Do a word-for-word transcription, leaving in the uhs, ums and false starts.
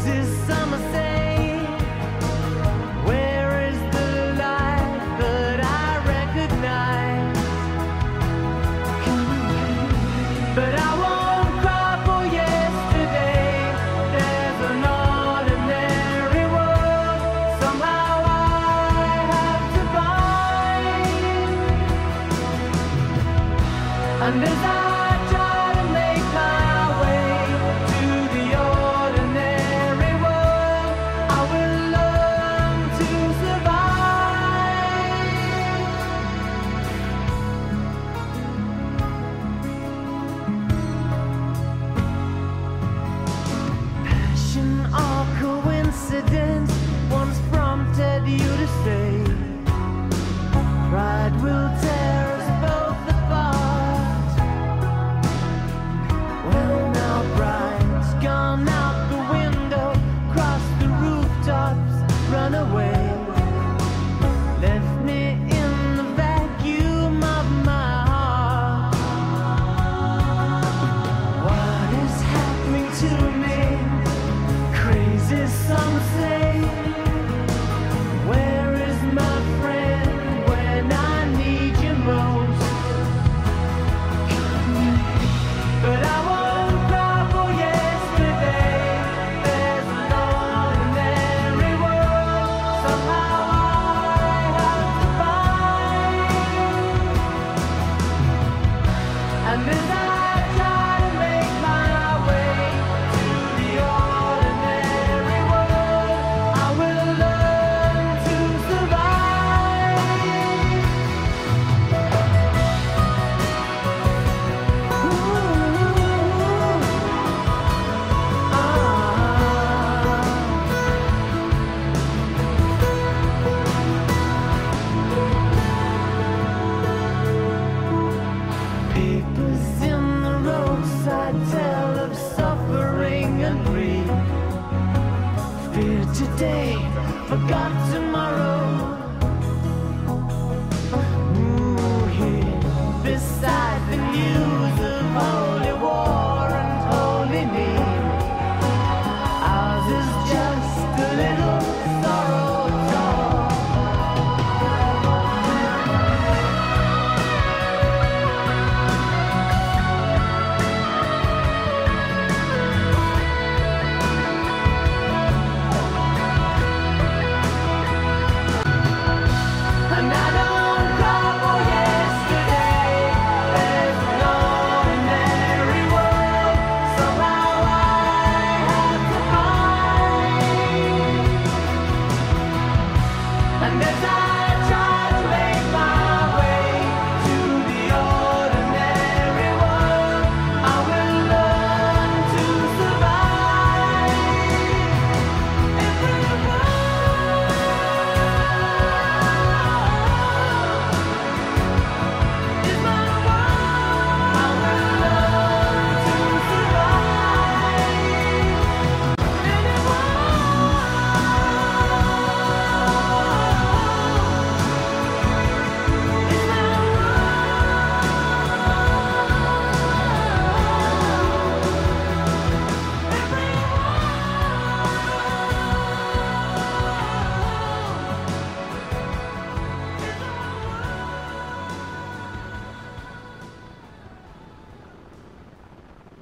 crazy summer say, where is the light that I recognize? But I won't cry for yesterday. There's an ordinary world somehow I have to find. And as I once prompted you to say, pride will tear us both apart. Well, now pride's gone out the window, crossed the rooftops, run away, left me in the vacuum of my heart. What is happening to me? Crazy some say. Where is my friend when I need you most? But I won't cry for yesterday. There's an ordinary world somehow I have to find. And as I try to make my way to the ordinary world, I will learn to survive. Ooh, ah. Papers in the roadside tell of suffering and grief. Fear today, forgot tomorrow.